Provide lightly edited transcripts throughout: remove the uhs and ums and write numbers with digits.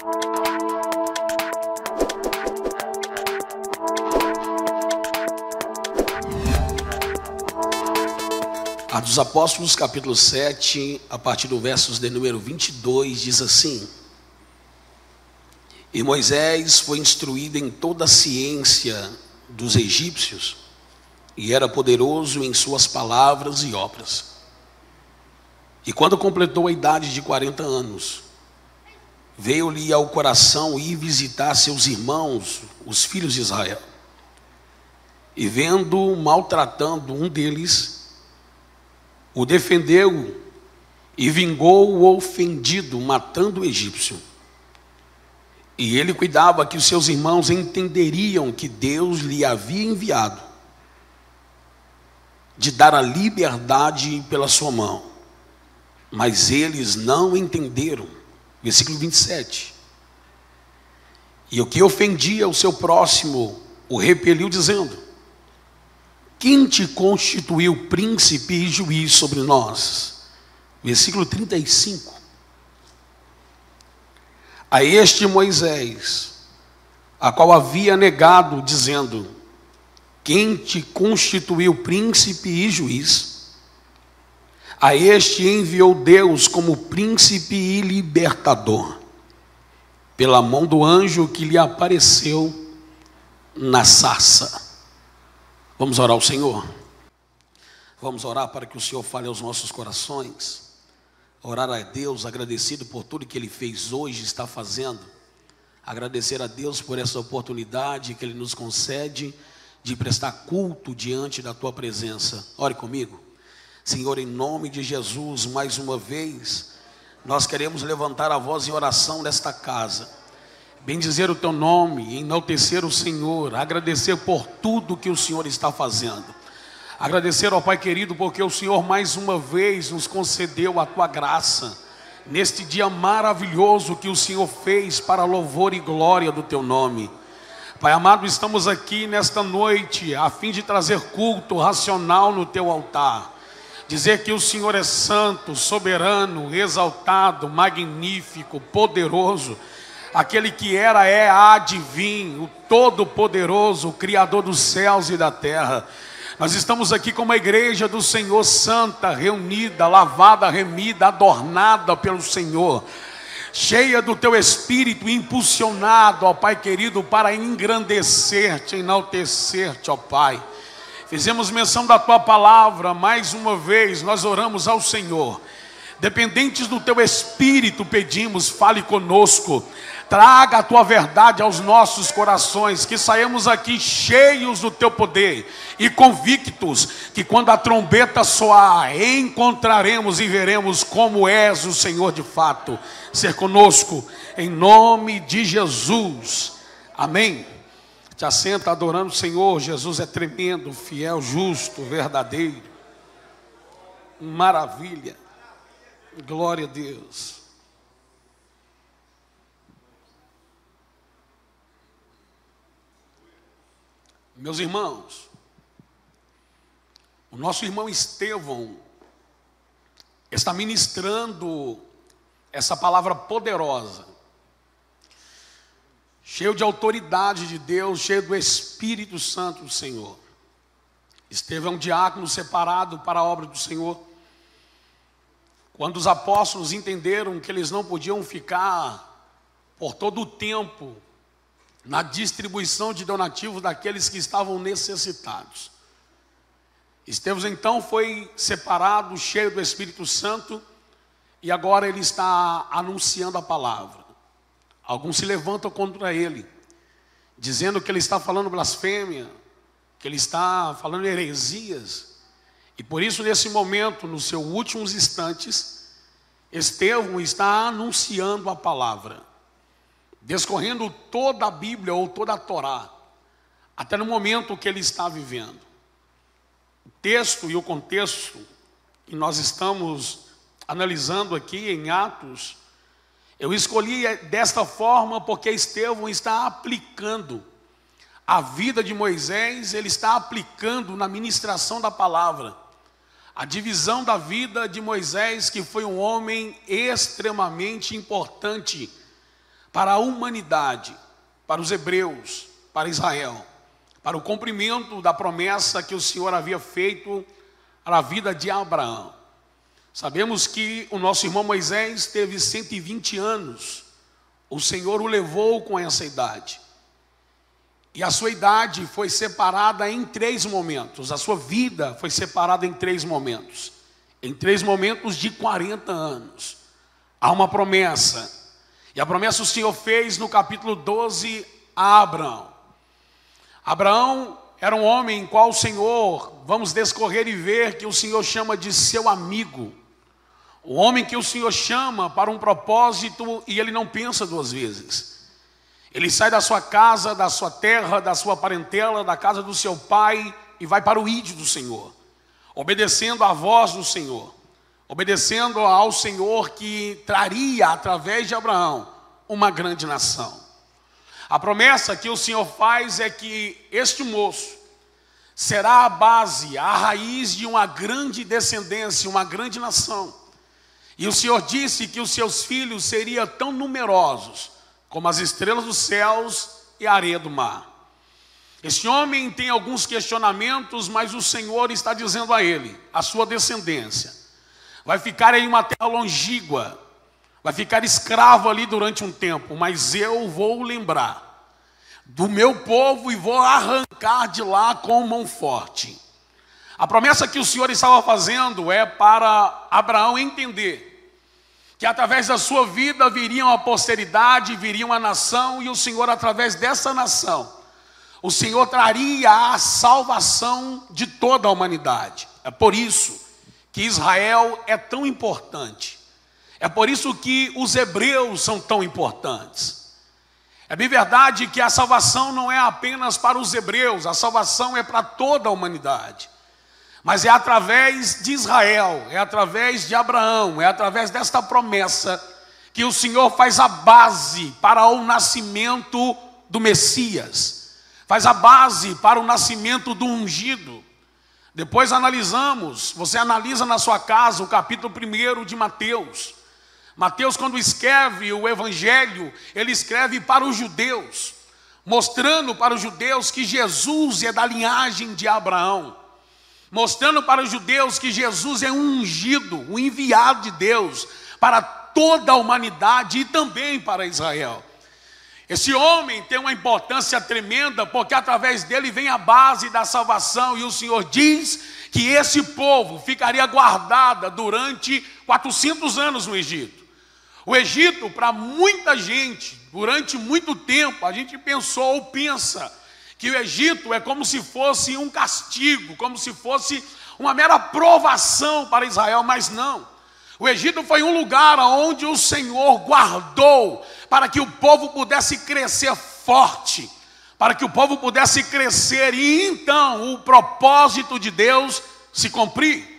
Atos dos Apóstolos, capítulo 7, a partir do versos de número 22, diz assim: E Moisés foi instruído em toda a ciência dos egípcios, e era poderoso em suas palavras e obras. E quando completou a idade de 40 anos, veio-lhe ao coração ir visitar seus irmãos, os filhos de Israel. E vendo maltratando um deles, o defendeu e vingou o ofendido, matando o egípcio. E ele cuidava que os seus irmãos entenderiam que Deus lhe havia enviado, de dar a liberdade pela sua mão. Mas eles não entenderam. Versículo 27. E o que ofendia o seu próximo, o repeliu, dizendo: Quem te constituiu príncipe e juiz sobre nós? Versículo 35. A este Moisés, a qual havia negado, dizendo: Quem te constituiu príncipe e juiz? A este enviou Deus como príncipe e libertador, pela mão do anjo que lhe apareceu na sarça. Vamos orar ao Senhor? Vamos orar para que o Senhor fale aos nossos corações. Orar a Deus agradecido por tudo que Ele fez hoje e está fazendo. Agradecer a Deus por essa oportunidade que Ele nos concede de prestar culto diante da Tua presença. Ore comigo. Senhor, em nome de Jesus, mais uma vez, nós queremos levantar a voz em oração nesta casa. Bendizer o Teu nome, enaltecer o Senhor, agradecer por tudo que o Senhor está fazendo. Agradecer ao Pai querido, porque o Senhor mais uma vez nos concedeu a Tua graça, neste dia maravilhoso que o Senhor fez para louvor e glória do Teu nome. Pai amado, estamos aqui nesta noite, a fim de trazer culto racional no Teu altar. Dizer que o Senhor é santo, soberano, exaltado, magnífico, poderoso, aquele que era, é, há de vir, o Todo-Poderoso, o Criador dos céus e da terra. Nós estamos aqui como a igreja do Senhor, santa, reunida, lavada, remida, adornada pelo Senhor, cheia do Teu Espírito, impulsionado, ó Pai querido, para engrandecer-te, enaltecer-te, ó Pai. Fizemos menção da Tua palavra, mais uma vez nós oramos ao Senhor. Dependentes do Teu Espírito pedimos, fale conosco. Traga a Tua verdade aos nossos corações, que saímos aqui cheios do Teu poder e convictos que quando a trombeta soar, encontraremos e veremos como és o Senhor de fato. Ser conosco, em nome de Jesus. Amém. Te assenta adorando o Senhor. Jesus é tremendo, fiel, justo, verdadeiro. Maravilha. Glória a Deus. Meus irmãos, o nosso irmão Estevão está ministrando essa palavra poderosa, cheio de autoridade de Deus, cheio do Espírito Santo do Senhor. Estevão é um diácono separado para a obra do Senhor. Quando os apóstolos entenderam que eles não podiam ficar por todo o tempo na distribuição de donativos daqueles que estavam necessitados, Estevão então foi separado, cheio do Espírito Santo, e agora ele está anunciando a palavra. Alguns se levantam contra ele, dizendo que ele está falando blasfêmia, que ele está falando heresias. E por isso, nesse momento, nos seus últimos instantes, Estevão está anunciando a palavra, descorrendo toda a Bíblia ou toda a Torá, até no momento que ele está vivendo. O texto e o contexto que nós estamos analisando aqui em Atos, eu escolhi desta forma porque Estevão está aplicando a vida de Moisés, ele está aplicando na ministração da palavra. A divisão da vida de Moisés, que foi um homem extremamente importante para a humanidade, para os hebreus, para Israel, para o cumprimento da promessa que o Senhor havia feito à vida de Abraão. Sabemos que o nosso irmão Moisés teve 120 anos, o Senhor o levou com essa idade. E a sua idade foi separada em 3 momentos, a sua vida foi separada em 3 momentos de 40 anos. Há uma promessa, e a promessa o Senhor fez no capítulo 12 a Abraão. Abraão era um homem em qual o Senhor, vamos descorrer e ver que o Senhor chama de seu amigo. O homem que o Senhor chama para um propósito e ele não pensa 2 vezes. Ele sai da sua casa, da sua terra, da sua parentela, da casa do seu pai e vai para o ídolo do Senhor, obedecendo à voz do Senhor, obedecendo ao Senhor que traria através de Abraão uma grande nação. A promessa que o Senhor faz é que este moço será a base, a raiz de uma grande descendência, uma grande nação. E o Senhor disse que os seus filhos seriam tão numerosos como as estrelas dos céus e a areia do mar. Este homem tem alguns questionamentos, mas o Senhor está dizendo a ele, a sua descendência vai ficar em uma terra longínqua, vai ficar escravo ali durante um tempo, mas eu vou lembrar do meu povo e vou arrancar de lá com mão forte. A promessa que o Senhor estava fazendo é para Abraão entender que através da sua vida viria uma posteridade, viria uma nação, e o Senhor, através dessa nação, o Senhor traria a salvação de toda a humanidade. É por isso que Israel é tão importante. É por isso que os hebreus são tão importantes. É bem verdade que a salvação não é apenas para os hebreus, a salvação é para toda a humanidade. Mas é através de Israel, é através de Abraão, é através desta promessa que o Senhor faz a base para o nascimento do Messias, faz a base para o nascimento do ungido. Depois analisamos, você analisa na sua casa o capítulo 1 de Mateus. Mateus, quando escreve o Evangelho, ele escreve para os judeus, mostrando para os judeus que Jesus é da linhagem de Abraão, mostrando para os judeus que Jesus é um ungido, um enviado de Deus para toda a humanidade e também para Israel. Esse homem tem uma importância tremenda, porque através dele vem a base da salvação, e o Senhor diz que esse povo ficaria guardado durante 400 anos no Egito. O Egito, para muita gente, durante muito tempo, a gente pensou ou pensa que o Egito é como se fosse um castigo, como se fosse uma mera provação para Israel, mas não. O Egito foi um lugar onde o Senhor guardou para que o povo pudesse crescer forte, para que o povo pudesse crescer e então o propósito de Deus se cumprir.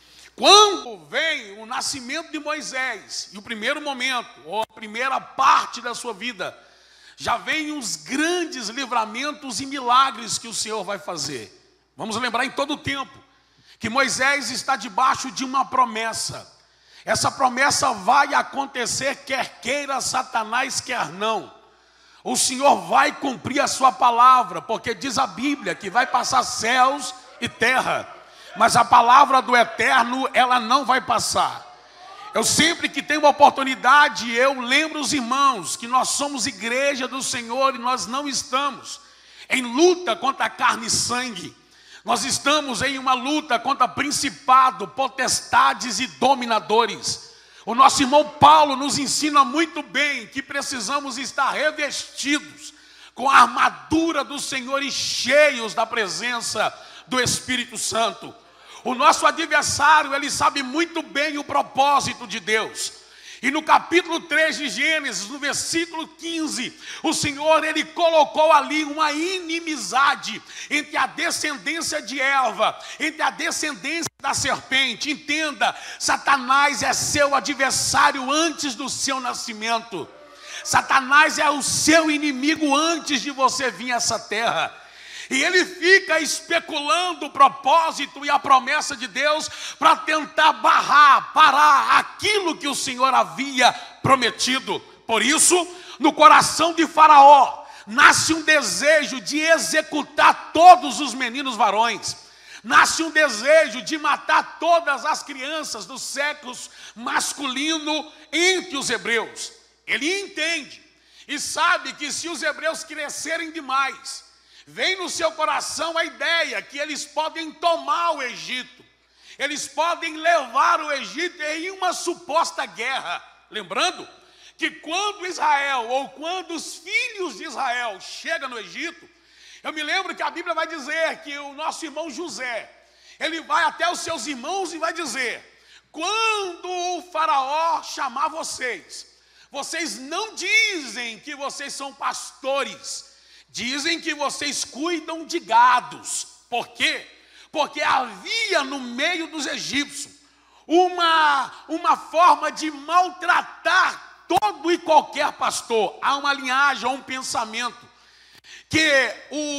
Quando vem o nascimento de Moisés, e o primeiro momento, ou a primeira parte da sua vida, já vem os grandes livramentos e milagres que o Senhor vai fazer. Vamos lembrar em todo o tempo que Moisés está debaixo de uma promessa. Essa promessa vai acontecer quer queira Satanás, quer não. O Senhor vai cumprir a sua palavra, porque diz a Bíblia que vai passar céus e terra, mas a palavra do Eterno, ela não vai passar. Eu sempre que tenho uma oportunidade, eu lembro os irmãos que nós somos igreja do Senhor e nós não estamos em luta contra carne e sangue. Nós estamos em uma luta contra principado, potestades e dominadores. O nosso irmão Paulo nos ensina muito bem que precisamos estar revestidos com a armadura do Senhor e cheios da presença do Espírito Santo. O nosso adversário, ele sabe muito bem o propósito de Deus. E no capítulo 3 de Gênesis, no versículo 15, o Senhor, ele colocou ali uma inimizade entre a descendência de Eva, entre a descendência da serpente. Entenda, Satanás é seu adversário antes do seu nascimento. Satanás é o seu inimigo antes de você vir a essa terra. E ele fica especulando o propósito e a promessa de Deus para tentar parar aquilo que o Senhor havia prometido. Por isso, no coração de Faraó nasce um desejo de executar todos os meninos varões. Nasce um desejo de matar todas as crianças do sexo masculino entre os hebreus. Ele entende e sabe que se os hebreus crescerem demais, vem no seu coração a ideia que eles podem tomar o Egito. Eles podem levar o Egito em uma suposta guerra. Lembrando que quando Israel, ou quando os filhos de Israel chegam no Egito, eu me lembro que a Bíblia vai dizer que o nosso irmão José, ele vai até os seus irmãos e vai dizer: quando o faraó chamar vocês, vocês não dizem que vocês são pastores, dizem que vocês cuidam de gados. Por quê? Porque havia no meio dos egípcios uma forma de maltratar todo e qualquer pastor. Há uma linhagem, há um pensamento que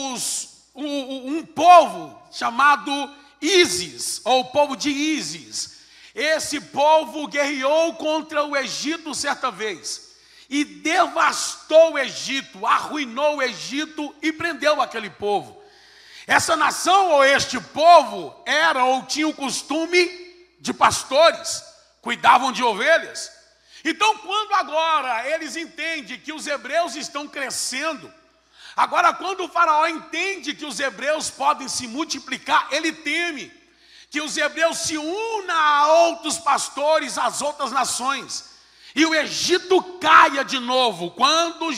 um povo chamado Ísis, ou o povo de Ísis, esse povo guerreou contra o Egito certa vez e devastou o Egito, arruinou o Egito e prendeu aquele povo. Essa nação ou este povo era ou tinha o costume de pastores, cuidavam de ovelhas. Então, quando agora eles entendem que os hebreus estão crescendo, agora quando o faraó entende que os hebreus podem se multiplicar, ele teme que os hebreus se unam a outros pastores, às outras nações, e o Egito caia de novo. Quando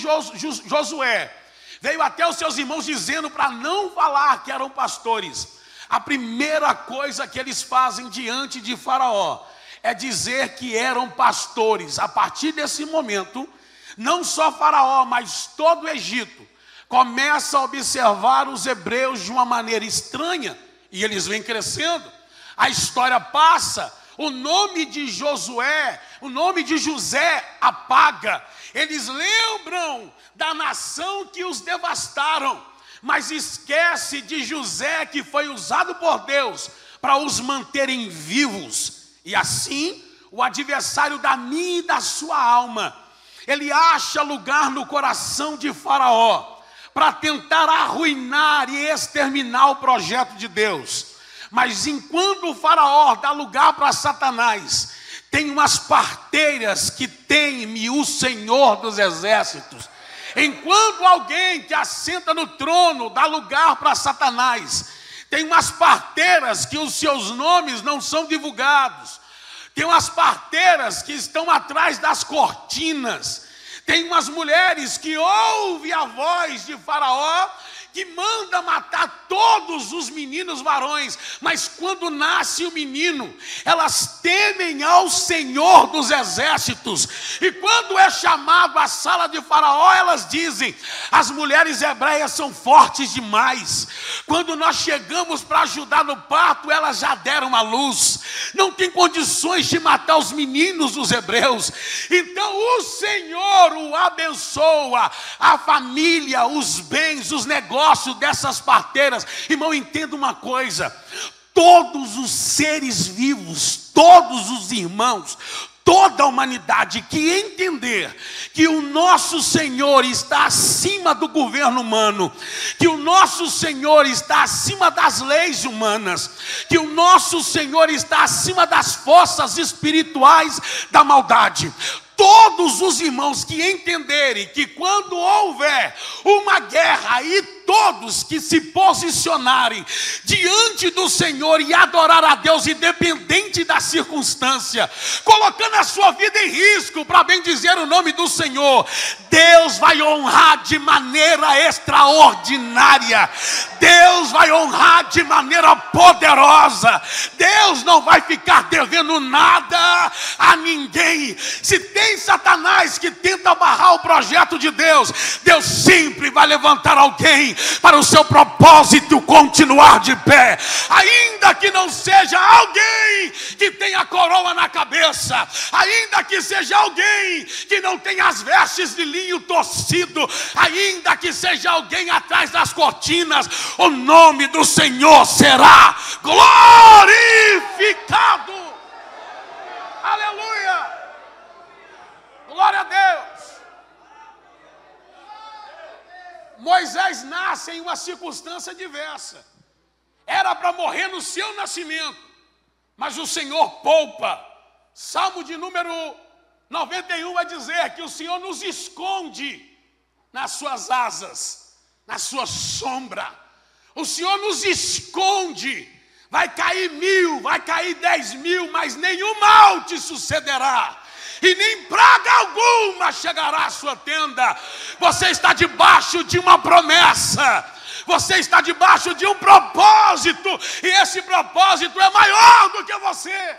Josué veio até os seus irmãos dizendo para não falar que eram pastores, a primeira coisa que eles fazem diante de Faraó é dizer que eram pastores. A partir desse momento, não só Faraó, mas todo o Egito começa a observar os hebreus de uma maneira estranha, e eles vêm crescendo. A história passa, o nome de Josué, o nome de José apaga. Eles lembram da nação que os devastaram, mas esquece de José, que foi usado por Deus para os manterem vivos. E assim, o adversário da minha e da sua alma, ele acha lugar no coração de Faraó para tentar arruinar e exterminar o projeto de Deus. Mas enquanto o faraó dá lugar para Satanás, tem umas parteiras que teme o Senhor dos exércitos. Enquanto alguém que assenta no trono dá lugar para Satanás, tem umas parteiras que os seus nomes não são divulgados. Tem umas parteiras que estão atrás das cortinas. Tem umas mulheres que ouvem a voz de Faraó, que manda matar todos os meninos varões, mas quando nasce o menino, elas temem ao Senhor dos exércitos, e quando é chamado à sala de Faraó, elas dizem: as mulheres hebreias são fortes demais, quando nós chegamos para ajudar no parto, elas já deram à luz, não tem condições de matar os meninos dos hebreus. Então o Senhor o abençoa, a família, os bens, os negócios dessas parteiras. Irmão, entenda uma coisa: todos os seres vivos, todos os irmãos, toda a humanidade que entender que o nosso Senhor está acima do governo humano, que o nosso Senhor está acima das leis humanas, que o nosso Senhor está acima das forças espirituais da maldade, todos os irmãos que entenderem que quando houver uma guerra e todos que se posicionarem diante do Senhor e adorar a Deus independente da circunstância, colocando a sua vida em risco para bendizer o nome do Senhor, Deus vai honrar de maneira extraordinária, Deus vai honrar de maneira poderosa, Deus não vai ficar devendo nada a ninguém. Se tem Satanás que tenta barrar o projeto de Deus, Deus sempre vai levantar alguém para o seu propósito continuar de pé, ainda que não seja alguém que tenha coroa na cabeça, ainda que seja alguém que não tenha as vestes de linho torcido, ainda que seja alguém atrás das cortinas, o nome do Senhor será glorificado. Aleluia, glória a Deus. Moisés nasce em uma circunstância diversa. Era para morrer no seu nascimento, mas o Senhor poupa. Salmo de número 91 vai dizer que o Senhor nos esconde nas suas asas, na sua sombra. O Senhor nos esconde. Vai cair 1000, vai cair 10.000, mas nenhum mal te sucederá. E nem praga alguma chegará à sua tenda. Você está debaixo de uma promessa. Você está debaixo de um propósito. E esse propósito é maior do que você.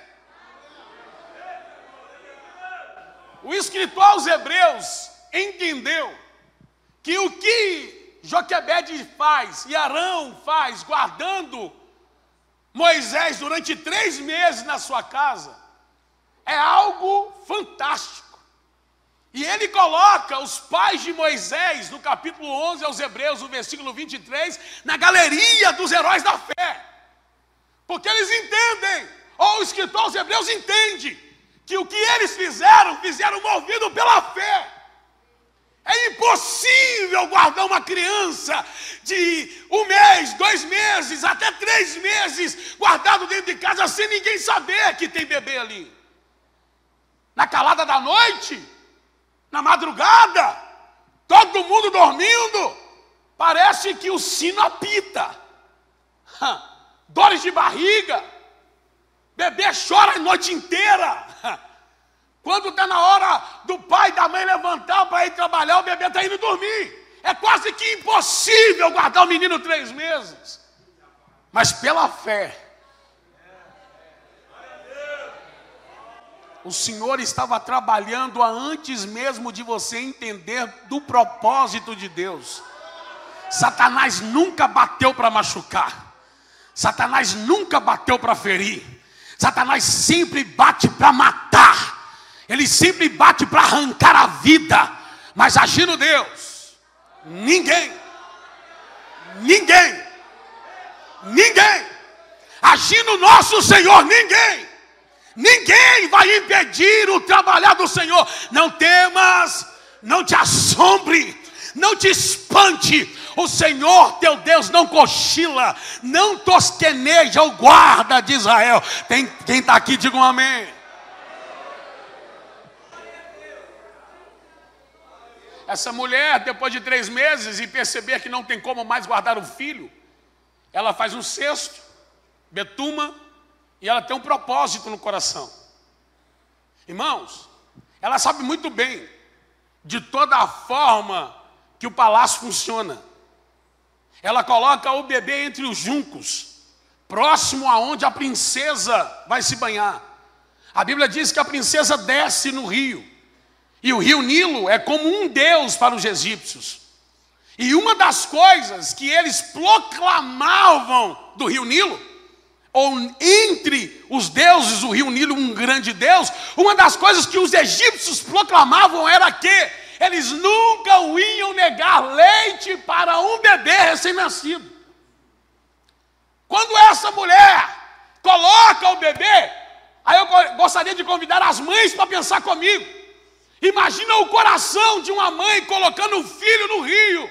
O escritor aos Hebreus entendeu que o que Joquebede faz e Arão faz, guardando Moisés durante 3 meses na sua casa, é algo fantástico. E ele coloca os pais de Moisés, no capítulo 11 aos Hebreus, no versículo 23, na galeria dos heróis da fé. Porque eles entendem, ou o escritor aos Hebreus entende, que o que eles fizeram movido pela fé. É impossível guardar uma criança de 1 mês, 2 meses, até 3 meses, guardado dentro de casa, sem ninguém saber que tem bebê ali. Na calada da noite, na madrugada, todo mundo dormindo, parece que o sino apita. Dores de barriga, bebê chora a noite inteira. Quando está na hora do pai e da mãe levantar para ir trabalhar, o bebê está indo dormir. É quase que impossível guardar o menino 3 meses. Mas pela fé, o Senhor estava trabalhando antes mesmo de você entender do propósito de Deus. Satanás nunca bateu para machucar. Satanás nunca bateu para ferir. Satanás sempre bate para matar. Ele sempre bate para arrancar a vida. Mas agindo Deus, ninguém. Agindo nosso Senhor, ninguém vai impedir o trabalhar do Senhor. Não temas, não te assombre, não te espante. O Senhor teu Deus não cochila, não tosqueneja o guarda de Israel. Quem está aqui, diga um amém. Essa mulher, depois de 3 meses e perceber que não tem como mais guardar o filho, ela faz um cesto, betuma, e ela tem um propósito no coração. Irmãos, ela sabe muito bem de toda a forma que o palácio funciona. Ela coloca o bebê entre os juncos, próximo aonde a princesa vai se banhar. A Bíblia diz que a princesa desce no rio. E o rio Nilo é como um deus para os egípcios. E uma das coisas que eles proclamavam do rio Nilo, ou entre os deuses do rio Nilo, um grande deus, uma das coisas que os egípcios proclamavam era que eles nunca iam negar leite para um bebê recém-nascido. Quando essa mulher coloca o bebê, aí eu gostaria de convidar as mães para pensar comigo. Imagina o coração de uma mãe colocando o filho no rio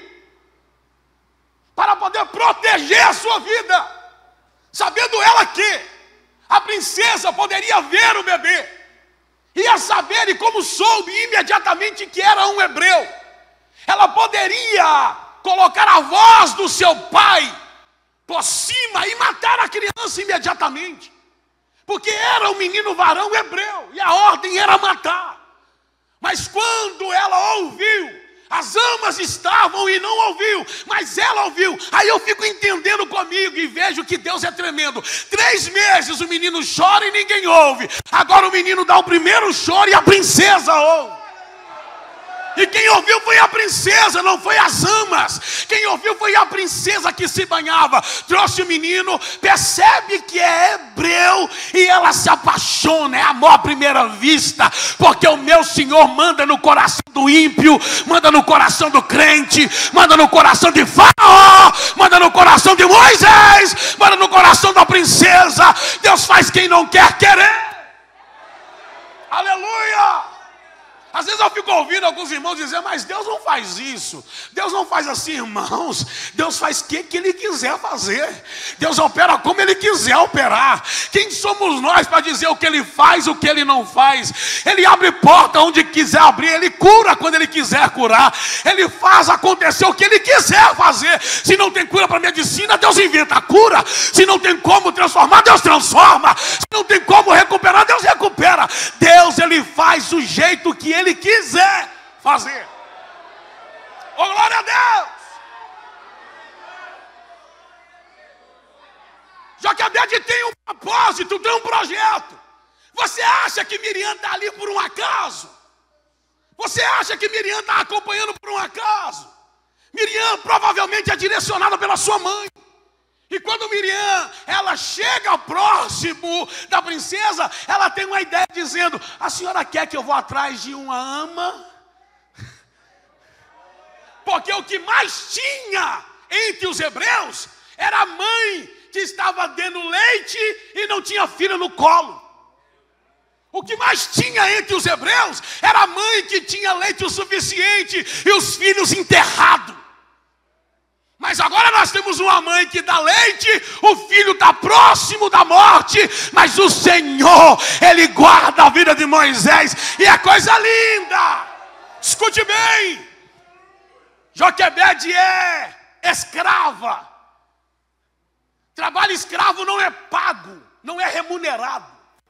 para poder proteger a sua vida, sabendo ela que a princesa poderia ver o bebê, ia saber, e como soube imediatamente que era um hebreu, ela poderia colocar a voz do seu pai por cima e matar a criança imediatamente, porque era um menino varão hebreu e a ordem era matar. Mas quando ela ouviu, as amas estavam e não ouviu, mas ela ouviu. Aí eu fico entendendo comigo e vejo que Deus é tremendo. 3 meses o menino chora e ninguém ouve. Agora o menino dá o primeiro choro e a princesa ouve. E quem ouviu foi a princesa, não foi as amas. Quem ouviu foi a princesa que se banhava. Trouxe o menino, percebe que é hebreu e ela se apaixona. É amor à primeira vista, porque o meu Senhor manda no coração do ímpio, manda no coração do crente, manda no coração de Faraó, manda no coração de Moisés, manda no coração da princesa. Deus faz quem não quer querer. Aleluia! Às vezes eu fico ouvindo alguns irmãos dizer, mas Deus não faz isso, Deus não faz assim, irmãos. Deus faz o que Ele quiser fazer. Deus opera como Ele quiser operar. Quem somos nós para dizer o que Ele faz, o que Ele não faz? Ele abre porta onde quiser abrir, Ele cura quando Ele quiser curar, Ele faz acontecer o que Ele quiser fazer. Se não tem cura para medicina, Deus inventa a cura. Se não tem como transformar, Deus transforma. Se não tem como recuperar, Deus recupera. Deus, Ele faz do jeito que Ele quiser fazer. Oh, glória a Deus! Joquebede tem um propósito, tem um projeto. Você acha que Miriam está ali por um acaso? Você acha que Miriam está acompanhando por um acaso? Miriam provavelmente é direcionada pela sua mãe. E quando Miriam, ela chega próximo da princesa, ela tem uma ideia dizendo, a senhora quer que eu vou atrás de uma ama? Porque o que mais tinha entre os hebreus era a mãe que estava dando leite e não tinha filho no colo. O que mais tinha entre os hebreus era a mãe que tinha leite o suficiente e os filhos enterrados. Mas agora nós temos uma mãe que dá leite, o filho está próximo da morte, mas o Senhor, Ele guarda a vida de Moisés, e é coisa linda. Escute bem, Joquebede é escrava. Trabalho escravo não é pago, não é remunerado.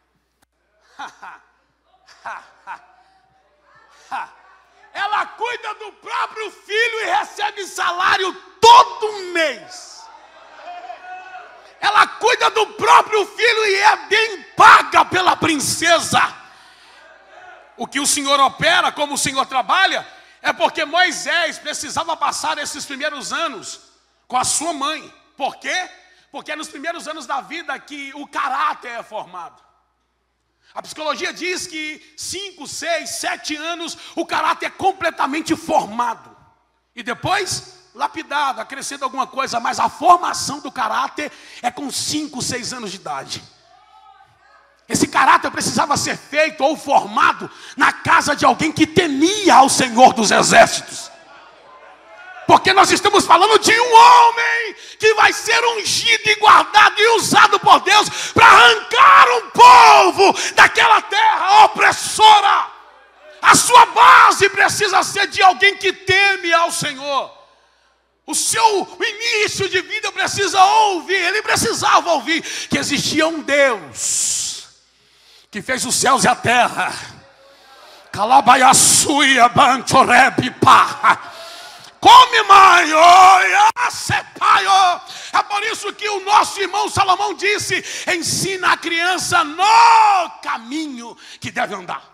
Ela cuida do próprio filho e recebe salário todo mês. Ela cuida do próprio filho e é bem paga pela princesa. O que o Senhor opera, como o Senhor trabalha, é porque Moisés precisava passar esses primeiros anos com a sua mãe. Por quê? Porque é nos primeiros anos da vida que o caráter é formado. A psicologia diz que 5, 6, 7 anos o caráter é completamente formado. E depois, lapidado, acrescenta alguma coisa, mas a formação do caráter é com 5, 6 anos de idade. Esse caráter precisava ser feito ou formado na casa de alguém que temia ao Senhor dos Exércitos. Porque nós estamos falando de um homem que vai ser ungido e guardado e usado por Deus para arrancar um povo daquela terra opressora. A sua base precisa ser de alguém que teme ao Senhor. O seu início de vida precisa ouvir, ele precisava ouvir que existia um Deus que fez os céus e a terra. Calabaiaçuia, bantorebe, pá. Come, mãe, é por isso que o nosso irmão Salomão disse, ensina a criança no caminho que deve andar.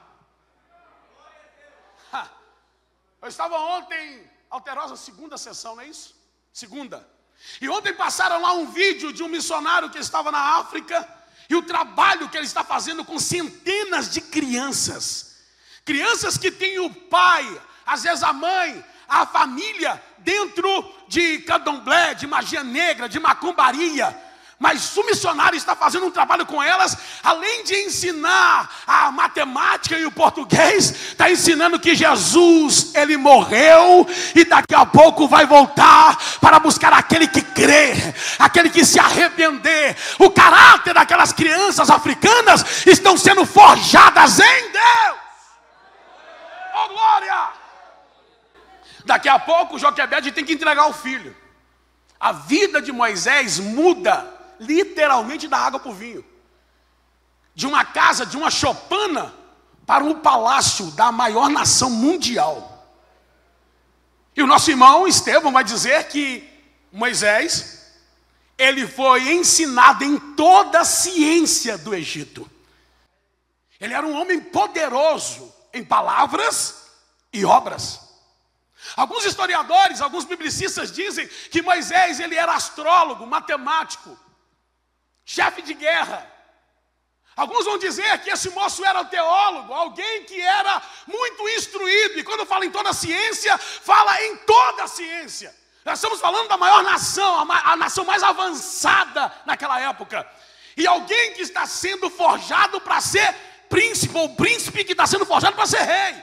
Eu estava ontem, Alterosa, segunda sessão, não é isso? Segunda. E ontem passaram lá um vídeo de um missionário que estava na África, e o trabalho que ele está fazendo com centenas de crianças. Crianças que têm o pai, às vezes a mãe, a família dentro de candomblé, de magia negra, de macumbaria. Mas o missionário está fazendo um trabalho com elas, além de ensinar a matemática e o português, está ensinando que Jesus, Ele morreu e daqui a pouco vai voltar para buscar aquele que crê, aquele que se arrepender. O caráter daquelas crianças africanas estão sendo forjadas em Deus. Oh, glória! Daqui a pouco Joquebede tem que entregar o filho. A vida de Moisés muda literalmente da água para o vinho. De uma casa, de uma choupana, para um palácio da maior nação mundial. E o nosso irmão Estevão vai dizer que Moisés, ele foi ensinado em toda a ciência do Egito. Ele era um homem poderoso em palavras e obras. Alguns historiadores, alguns biblicistas dizem que Moisés, ele era astrólogo, matemático, chefe de guerra. Alguns vão dizer que esse moço era teólogo, alguém que era muito instruído. E quando fala em toda a ciência, fala em toda a ciência. Nós estamos falando da maior nação, a nação mais avançada naquela época. E alguém que está sendo forjado para ser príncipe, ou príncipe que está sendo forjado para ser rei.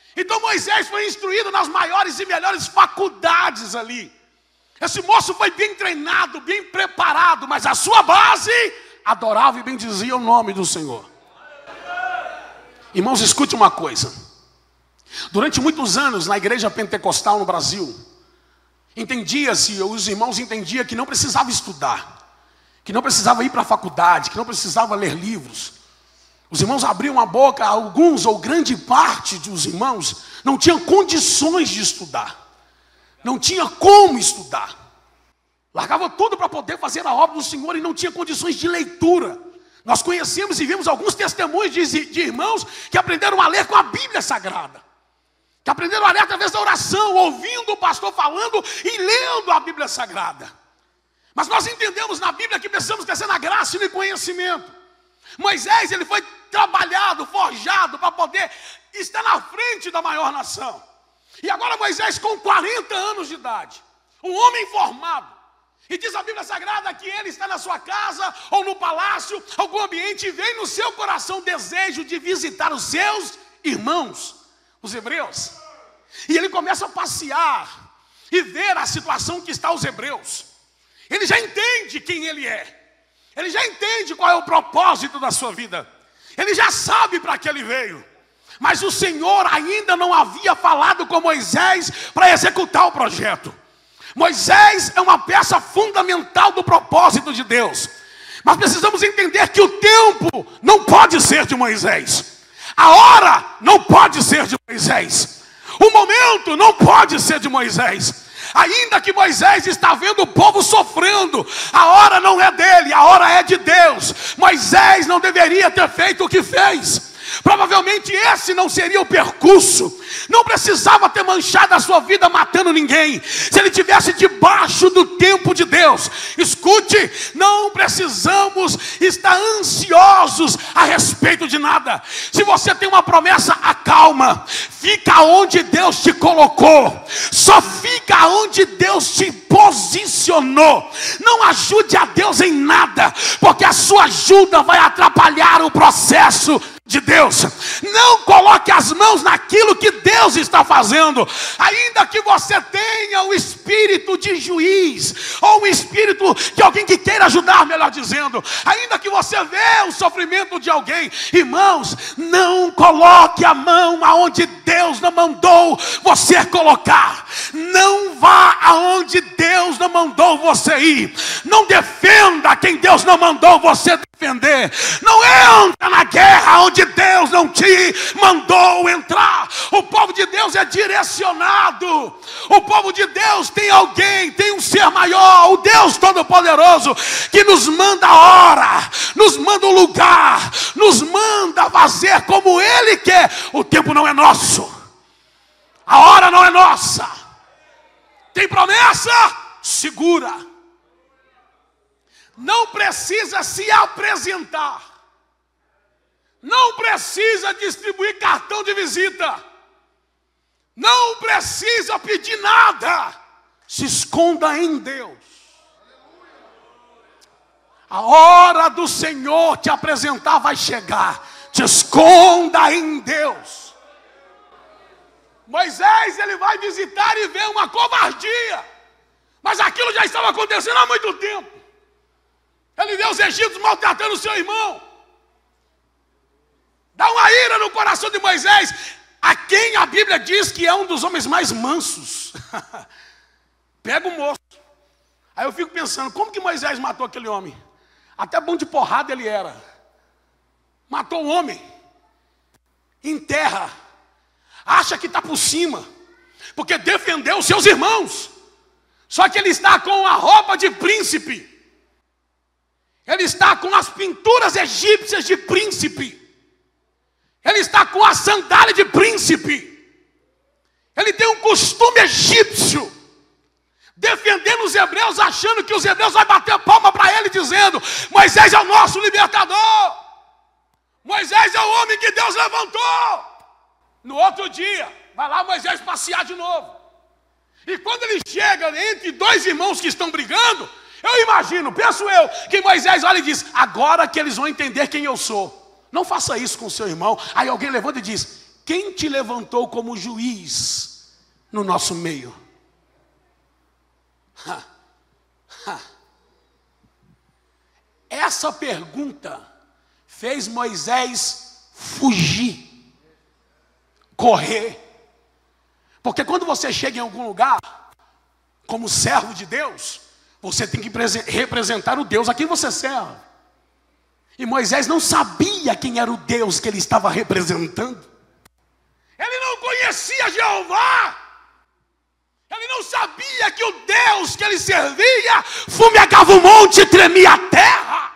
Então Moisés foi instruído nas maiores e melhores faculdades ali. Esse moço foi bem treinado, bem preparado, mas a sua base adorava e bendizia o nome do Senhor. Irmãos, escute uma coisa. Durante muitos anos na igreja pentecostal no Brasil, os irmãos entendiam que não precisava estudar, que não precisava ir para a faculdade, que não precisava ler livros. Os irmãos abriam a boca, alguns ou grande parte dos irmãos não tinham condições de estudar. Não tinha como estudar. Largava tudo para poder fazer a obra do Senhor e não tinha condições de leitura. Nós conhecemos e vimos alguns testemunhos de irmãos que aprenderam a ler com a Bíblia Sagrada. Que aprenderam a ler através da oração, ouvindo o pastor falando e lendo a Bíblia Sagrada. Mas nós entendemos na Bíblia que precisamos crescer na graça e no conhecimento. Moisés, ele foi trabalhado, forjado para poder estar na frente da maior nação. E agora Moisés com 40 anos de idade, um homem formado, e diz a Bíblia Sagrada que ele está na sua casa ou no palácio, algum ambiente, e vem no seu coração o desejo de visitar os seus irmãos, os hebreus. E ele começa a passear e ver a situação que está os hebreus. Ele já entende quem ele é, ele já entende qual é o propósito da sua vida, ele já sabe para que ele veio. Mas o Senhor ainda não havia falado com Moisés para executar o projeto. Moisés é uma peça fundamental do propósito de Deus. Mas precisamos entender que o tempo não pode ser de Moisés. A hora não pode ser de Moisés. O momento não pode ser de Moisés. Ainda que Moisés está vendo o povo sofrendo, a hora não é dele, a hora é de Deus. Moisés não deveria ter feito o que fez. Provavelmente esse não seria o percurso. Não precisava ter manchado a sua vida matando ninguém, se ele estivesse debaixo do tempo de Deus. Escute, não precisamos estar ansiosos a respeito de nada. Se você tem uma promessa, acalma. Fica onde Deus te colocou. Só fica onde Deus te posicionou. Não ajude a Deus em nada, porque a sua ajuda vai atrapalhar o processo de Deus. Não coloque as mãos naquilo que Deus está fazendo. Ainda que você tenha o espírito de juiz, ou o espírito de alguém que queira ajudar, melhor dizendo, ainda que você vê o sofrimento de alguém, irmãos, não coloque a mão aonde Deus não mandou você colocar. Não vá aonde Deus não mandou você ir. Não defenda quem Deus não mandou você defender. Não entra na guerra onde Deus não te mandou entrar. O povo de Deus é direcionado. O povo de Deus tem alguém, tem um ser maior, o Deus Todo-Poderoso, que nos manda a hora, nos manda o lugar, nos manda fazer como Ele quer. O tempo não é nosso, a hora não é nossa. Tem promessa? Segura. Não precisa se apresentar. Não precisa distribuir cartão de visita. Não precisa pedir nada. Se esconda em Deus. A hora do Senhor te apresentar vai chegar. Te esconda em Deus. Moisés, ele vai visitar e vê uma covardia. Mas aquilo já estava acontecendo há muito tempo. Ele vê os egípcios maltratando o seu irmão. Dá uma ira no coração de Moisés, a quem a Bíblia diz que é um dos homens mais mansos. Pega o moço. Aí eu fico pensando, como que Moisés matou aquele homem? Até bom de porrada ele era. Matou o homem. Enterra. Acha que está por cima. Porque defendeu os seus irmãos. Só que ele está com a roupa de príncipe. Ele está com as pinturas egípcias de príncipe. Ele está com a sandália de príncipe. Ele tem um costume egípcio. Defendendo os hebreus, achando que os hebreus vão bater palma para ele, dizendo: Moisés é o nosso libertador. Moisés é o homem que Deus levantou. No outro dia, vai lá Moisés passear de novo. E quando ele chega entre dois irmãos que estão brigando, eu imagino, penso eu, que Moisés olha e diz: agora que eles vão entender quem eu sou. Não faça isso com o seu irmão. Aí alguém levanta e diz: quem te levantou como juiz no nosso meio? Essa pergunta fez Moisés fugir, correr. Porque quando você chega em algum lugar, como servo de Deus, você tem que representar o Deus a quem você serve. E Moisés não sabia quem era o Deus que ele estava representando. Ele não conhecia Jeová. Ele não sabia que o Deus que ele servia fumegava o monte e tremia a terra.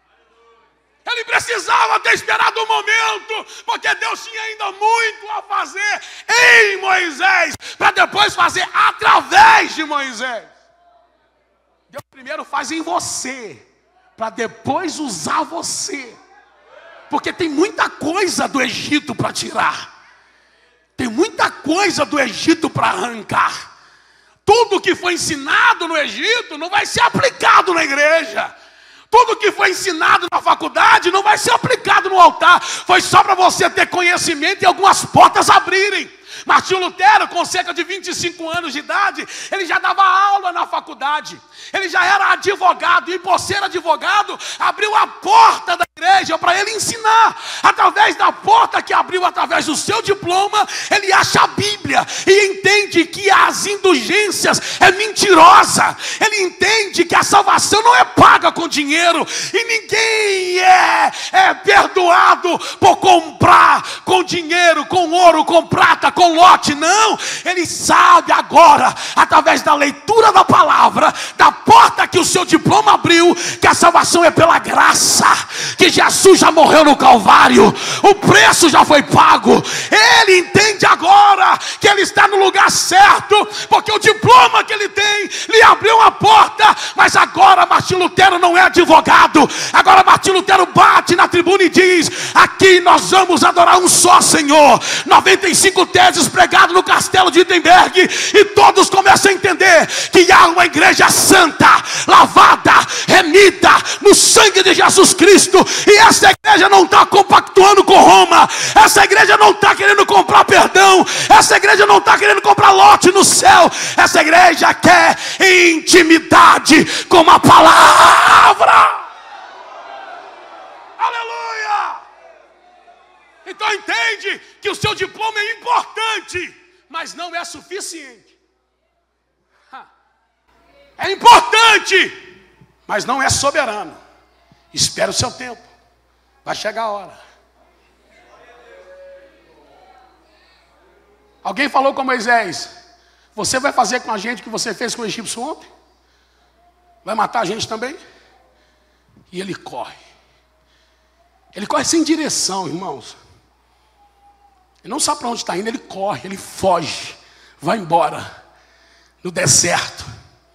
Ele precisava ter esperado um momento, porque Deus tinha ainda muito a fazer em Moisés, para depois fazer através de Moisés. Deus primeiro faz em você, para depois usar você. Porque tem muita coisa do Egito para tirar. Tem muita coisa do Egito para arrancar. Tudo que foi ensinado no Egito não vai ser aplicado na igreja. Tudo que foi ensinado na faculdade não vai ser aplicado no altar. Foi só para você ter conhecimento e algumas portas abrirem. Martinho Lutero, com cerca de 25 anos de idade, ele já dava aula na faculdade. Ele já era advogado, e por ser advogado, abriu a porta da igreja para ele ensinar. Através da porta que abriu, através do seu diploma, ele acha a Bíblia e entende que as indulgências é mentirosa. Ele entende que a salvação não é paga com dinheiro, e ninguém é perdoado por comprar com dinheiro, com ouro, com prata, com lote. Não, ele sabe agora, através da leitura da palavra, da porta que o seu diploma abriu, que a salvação é pela graça, que Jesus já morreu no Calvário, o preço já foi pago. Ele entende agora que ele está no lugar certo, porque o diploma que ele tem lhe abriu uma porta. Mas agora Martinho Lutero não é advogado. Agora Martinho Lutero bate na tribuna e diz: aqui nós vamos adorar um só Senhor. 95 teses pregadas no castelo de Wittenberg, e todos começam a entender que há uma igreja santa, lavada, remida no sangue de Jesus Cristo. E essa igreja não está compactuando com Roma. Essa igreja não está querendo comprar perdão. Essa igreja não está querendo comprar lote no céu. Essa igreja quer intimidade com a palavra. Aleluia! Então entende que o seu diploma é importante, mas não é suficiente. É importante, mas não é soberano. Espera o seu tempo, vai chegar a hora. Alguém falou com Moisés: você vai fazer com a gente o que você fez com o egípcio ontem? Vai matar a gente também? E ele corre. Ele corre sem direção, irmãos. Ele não sabe para onde está indo, ele corre, ele foge, vai embora. No deserto,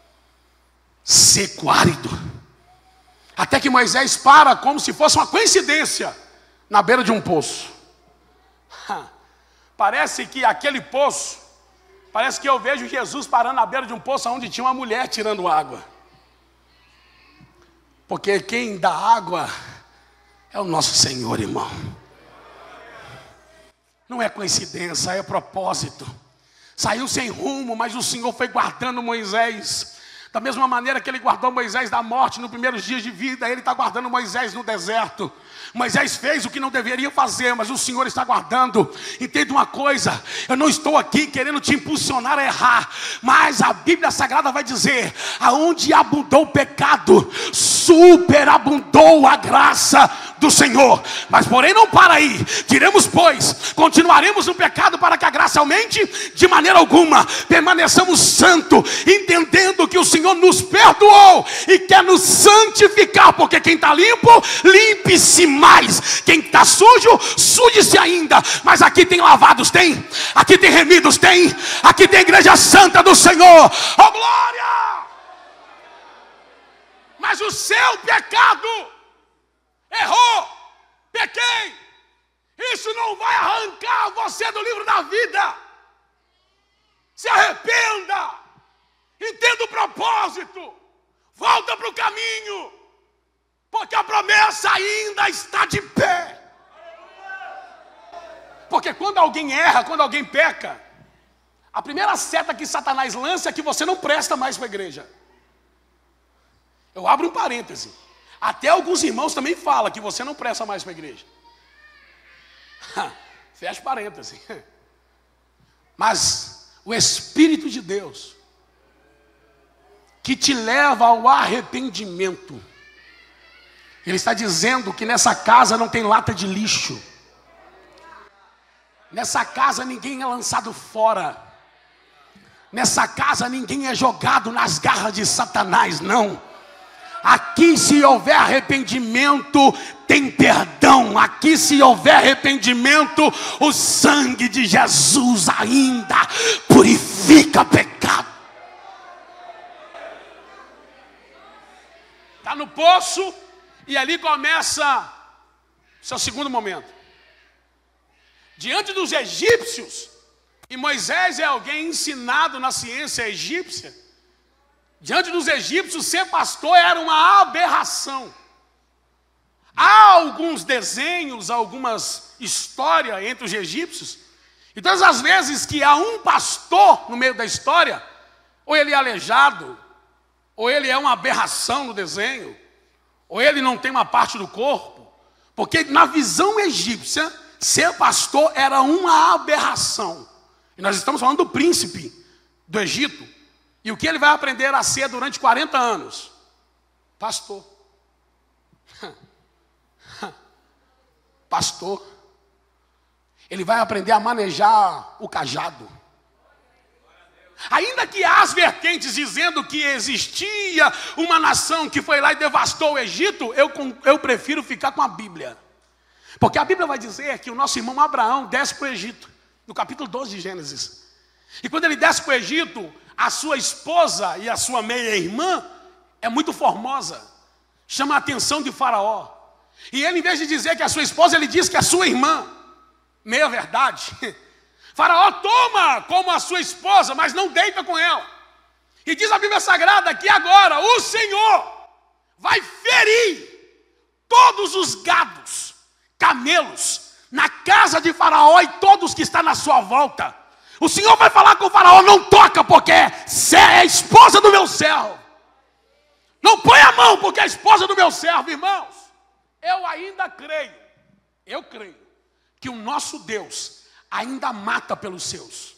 seco, árido. Até que Moisés para, como se fosse uma coincidência, na beira de um poço. Parece que aquele poço, parece que eu vejo Jesus parando na beira de um poço onde tinha uma mulher tirando água. Porque quem dá água é o nosso Senhor, irmão. Não é coincidência, é propósito. Saiu sem rumo, mas o Senhor foi guardando Moisés. Da mesma maneira que ele guardou Moisés da morte nos primeiros dias de vida, ele está guardando Moisés no deserto. Moisés fez o que não deveria fazer, mas o Senhor está guardando. Entenda uma coisa: eu não estou aqui querendo te impulsionar a errar, mas a Bíblia Sagrada vai dizer: aonde abundou o pecado, superabundou a graça do Senhor. Mas porém não para aí. Diremos, pois, continuaremos no pecado para que a graça aumente? De maneira alguma. Permaneçamos santos, entendendo que o Senhor nos perdoou e quer nos santificar, porque quem está limpo, limpe-se mais. Quem está sujo, suje-se ainda. Mas aqui tem lavados, tem. Aqui tem remidos, tem. Aqui tem igreja santa do Senhor. Oh glória! Mas o seu pecado, errou, pequei, isso não vai arrancar você do livro da vida. Se arrependa, entenda o propósito, volta para o caminho, porque a promessa ainda está de pé. Porque quando alguém erra, quando alguém peca, a primeira seta que Satanás lança é que você não presta mais para a igreja. Eu abro um parêntese. Até alguns irmãos também falam que você não presta mais para a igreja. Fecha parêntese. Mas o Espírito de Deus, que te leva ao arrependimento, Ele está dizendo que nessa casa não tem lata de lixo. Nessa casa ninguém é lançado fora. Nessa casa ninguém é jogado nas garras de Satanás, não. Aqui, se houver arrependimento, tem perdão. Aqui, se houver arrependimento, o sangue de Jesus ainda purifica pecado. Está no poço e ali começa seu segundo momento. Diante dos egípcios, e Moisés é alguém ensinado na ciência egípcia, diante dos egípcios, ser pastor era uma aberração. Há alguns desenhos, algumas histórias entre os egípcios, e todas as vezes que há um pastor no meio da história, ou ele é aleijado, ou ele é uma aberração no desenho, ou ele não tem uma parte do corpo, porque na visão egípcia, ser pastor era uma aberração. E nós estamos falando do príncipe do Egito. E o que ele vai aprender a ser durante 40 anos? Pastor. Pastor. Ele vai aprender a manejar o cajado. Ainda que há as vertentes dizendo que existia uma nação que foi lá e devastou o Egito, eu prefiro ficar com a Bíblia. Porque a Bíblia vai dizer que o nosso irmão Abraão desce para o Egito, no capítulo 12 de Gênesis. E quando ele desce para o Egito, a sua esposa e a sua meia-irmã é muito formosa, chama a atenção de Faraó. E ele, em vez de dizer que é a sua esposa, ele diz que é a sua irmã. Meia verdade. Faraó toma como a sua esposa, mas não deita com ela. E diz a Bíblia Sagrada que agora o Senhor vai ferir todos os gados, camelos, na casa de Faraó e todos que estão na sua volta. O Senhor vai falar com o Faraó: não toca, porque é a esposa do meu servo. Não põe a mão, porque é a esposa do meu servo. Irmãos, eu ainda creio, que o nosso Deus ainda mata pelos seus.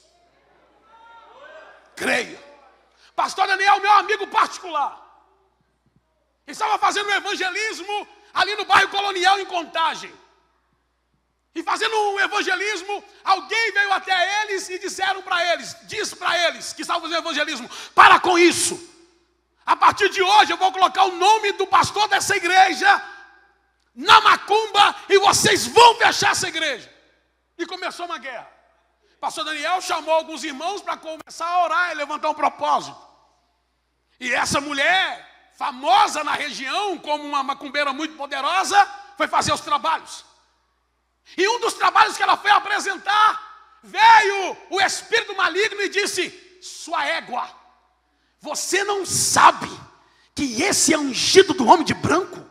Creio. Pastor Daniel, meu amigo particular, estava fazendo um evangelismo ali no bairro Colonial, em Contagem. E fazendo um evangelismo, alguém veio até eles e disse para eles que estavam fazendo evangelismo: para com isso. A partir de hoje eu vou colocar o nome do pastor dessa igreja na macumba e vocês vão fechar essa igreja. E começou uma guerra. Pastor Daniel chamou alguns irmãos para começar a orar e levantar um propósito. E essa mulher, famosa na região como uma macumbeira muito poderosa, foi fazer os trabalhos. E um dos trabalhos que ela foi apresentar, veio o espírito maligno e disse: sua égua, você não sabe que esse é ungido do homem de branco?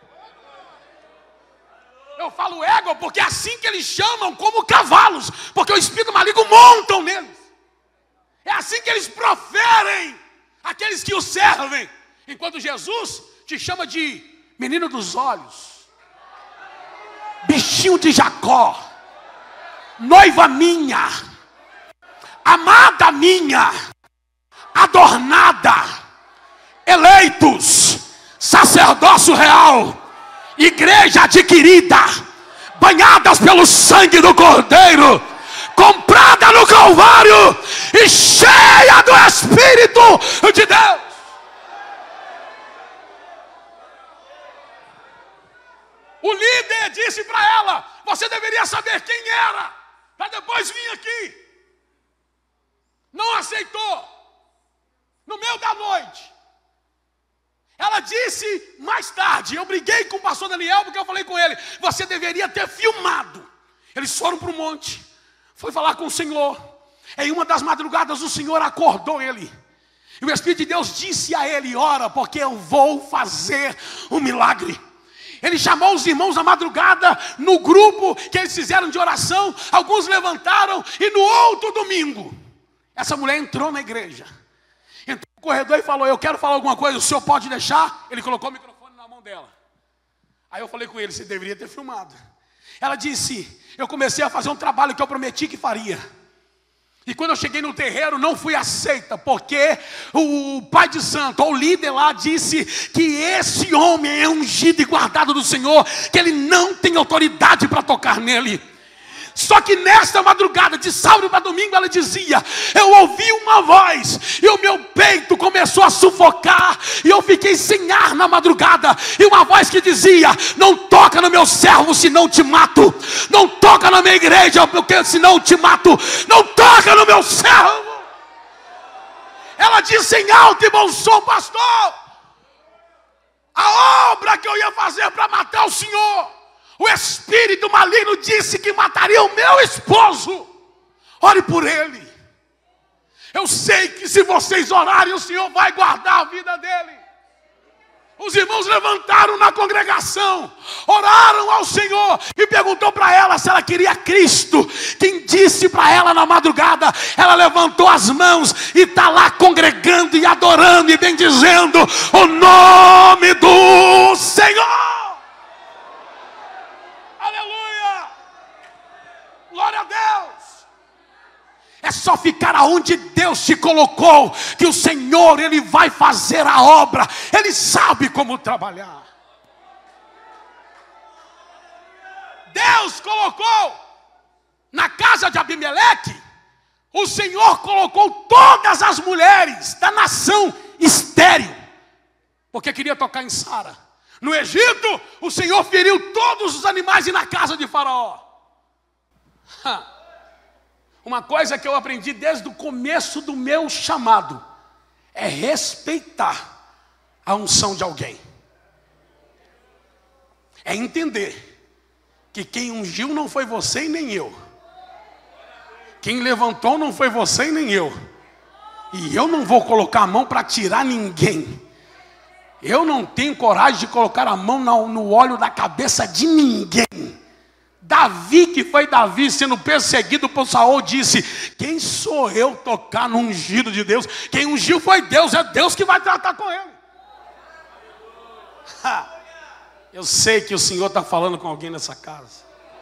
Eu falo égua porque é assim que eles chamam, como cavalos, porque o espírito maligno montam neles. É assim que eles proferem aqueles que o servem. Enquanto Jesus te chama de menino dos olhos, bichinho de Jacó, noiva minha, amada minha, adornada, eleitos, sacerdócio real, igreja adquirida, banhadas pelo sangue do Cordeiro, comprada no Calvário e cheia do Espírito de Deus. O líder disse para ela: você deveria saber quem era, para depois vir aqui. Não aceitou. No meio da noite, ela disse mais tarde, eu briguei com o pastor Daniel porque eu falei com ele: você deveria ter filmado. Eles foram para o monte, foi falar com o Senhor. Em uma das madrugadas o Senhor acordou ele. E o Espírito de Deus disse a ele: ora, porque eu vou fazer um milagre. Ele chamou os irmãos na madrugada, no grupo que eles fizeram de oração. Alguns levantaram e no outro domingo, essa mulher entrou na igreja. Entrou no corredor e falou: eu quero falar alguma coisa, o senhor pode deixar? Ele colocou o microfone na mão dela. Aí eu falei com ele: você deveria ter filmado. Ela disse: eu comecei a fazer um trabalho que eu prometi que faria. E quando eu cheguei no terreiro, não fui aceita, porque o pai de santo, ou o líder lá, disse que esse homem é ungido e guardado do Senhor, que ele não tem autoridade para tocar nele. Só que nesta madrugada, de sábado para domingo, ela dizia: eu ouvi uma voz, e o meu peito começou a sufocar, e eu fiquei sem ar na madrugada, e uma voz que dizia: não toca no meu servo, senão te mato. Não toca na minha igreja, porque senão te mato. Não toca no meu servo. Ela disse em alto e bom som: pastor, a obra que eu ia fazer para matar o senhor, o espírito maligno disse que mataria o meu esposo. Ore por ele. Eu sei que se vocês orarem, o Senhor vai guardar a vida dele. Os irmãos levantaram na congregação, oraram ao Senhor e perguntou para ela se ela queria Cristo. Quem disse para ela na madrugada, ela levantou as mãos e está lá congregando e adorando e bendizendo o nome do Senhor. Aleluia! Glória a Deus! É só ficar aonde Deus te colocou, que o Senhor, Ele vai fazer a obra. Ele sabe como trabalhar. Deus colocou na casa de Abimeleque, o Senhor colocou todas as mulheres da nação estéril, porque queria tocar em Sara. No Egito, o Senhor feriu todos os animais e na casa de Faraó. Uma coisa que eu aprendi desde o começo do meu chamado é respeitar a unção de alguém. É entender que quem ungiu não foi você e nem eu. Quem levantou não foi você e nem eu. E eu não vou colocar a mão para tirar ninguém. Eu não tenho coragem de colocar a mão no óleo da cabeça de ninguém. Davi, que foi Davi sendo perseguido por Saul, disse: quem sou eu tocar no ungido de Deus? Quem ungiu foi Deus, é Deus que vai tratar com ele. Eu sei que o Senhor está falando com alguém nessa casa.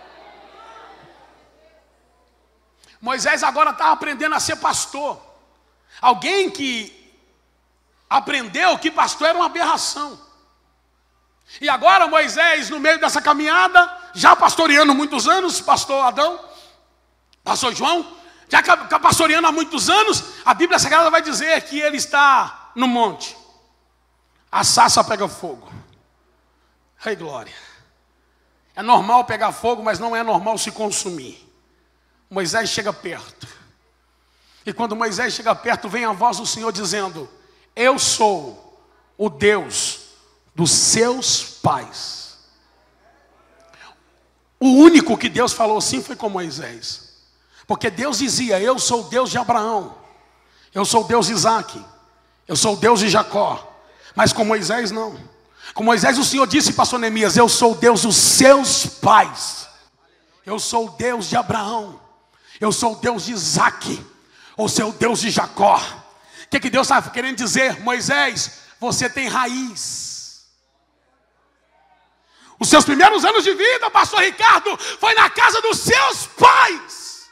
Moisés agora está aprendendo a ser pastor. Alguém que aprendeu que pastor era uma aberração. E agora Moisés, no meio dessa caminhada, já pastoreando muitos anos, pastor Adão, pastor João, já pastoreando há muitos anos, a Bíblia Sagrada vai dizer que ele está no monte. A sarça pega fogo. Ei, glória. É normal pegar fogo, mas não é normal se consumir. Moisés chega perto. E quando Moisés chega perto, vem a voz do Senhor dizendo: eu sou o Deus dos seus pais. O único que Deus falou assim foi com Moisés. Porque Deus dizia: eu sou o Deus de Abraão, eu sou o Deus de Isaac, eu sou o Deus de Jacó. Mas com Moisés não. Com Moisés o Senhor disse, pastor Neemias: eu sou o Deus dos seus pais. Eu sou o Deus de Abraão, eu sou o Deus de Isaac, ou sou o Deus de Jacó. O que Deus está querendo dizer? Moisés, você tem raiz. Os seus primeiros anos de vida, pastor Ricardo, foi na casa dos seus pais.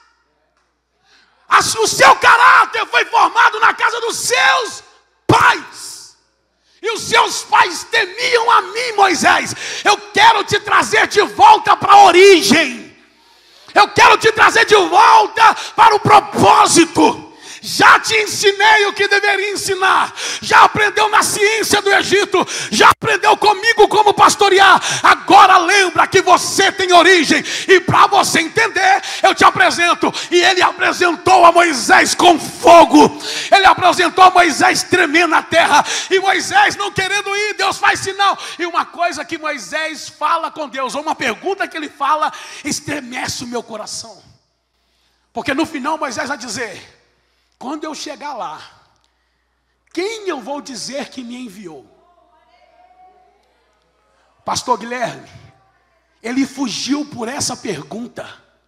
O seu caráter foi formado na casa dos seus pais. E os seus pais temiam a mim, Moisés. Eu quero te trazer de volta para a origem. Eu quero te trazer de volta para o propósito. Já te ensinei o que deveria ensinar. Já aprendeu na ciência do Egito. Já aprendeu comigo como pastorear. Agora lembra que você tem origem. E para você entender, eu te apresento. E ele apresentou a Moisés com fogo. Ele apresentou a Moisés tremendo na terra. E Moisés não querendo ir, Deus faz sinal. E uma coisa que Moisés fala com Deus, ou uma pergunta que ele fala, estremece o meu coração. Porque no final Moisés vai dizer: quando eu chegar lá, quem eu vou dizer que me enviou? Pastor Guilherme, ele fugiu por essa pergunta.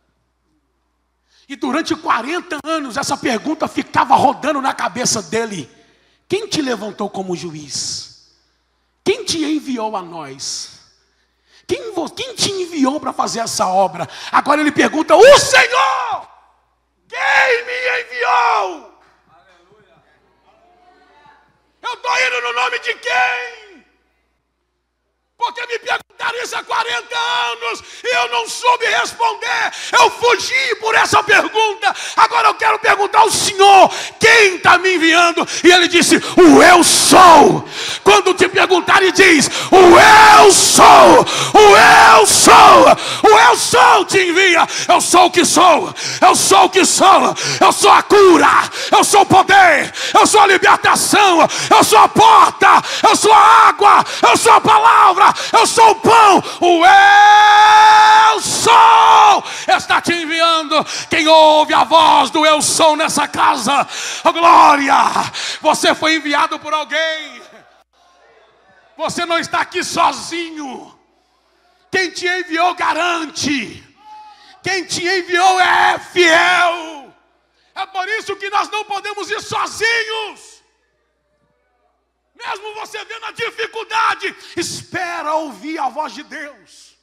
E durante 40 anos essa pergunta ficava rodando na cabeça dele. Quem te levantou como juiz? Quem te enviou a nós? Quem te enviou para fazer essa obra? Agora ele pergunta, o Senhor! Quem me enviou? Aleluia. Eu estou indo no nome de quem? Porque me perguntaram isso há 40 anos e eu não soube responder. Eu fugi por essa pergunta. Agora eu quero perguntar ao Senhor, quem está me enviando? E ele disse, o eu sou. Quando te perguntarem, diz, o eu sou. O eu sou. O eu sou te envia. Eu sou o que sou. Eu sou o que sou. Eu sou a cura. Eu sou o poder. Eu sou a libertação. Eu sou a porta. Eu sou a água. Eu sou a palavra. Eu sou o pão, o eu sou está te enviando. Quem ouve a voz do eu sou nessa casa, oh, glória, você foi enviado por alguém. Você não está aqui sozinho. Quem te enviou garante. Quem te enviou é fiel. É por isso que nós não podemos ir sozinhos. Mesmo você vendo a dificuldade, espera ouvir a voz de Deus.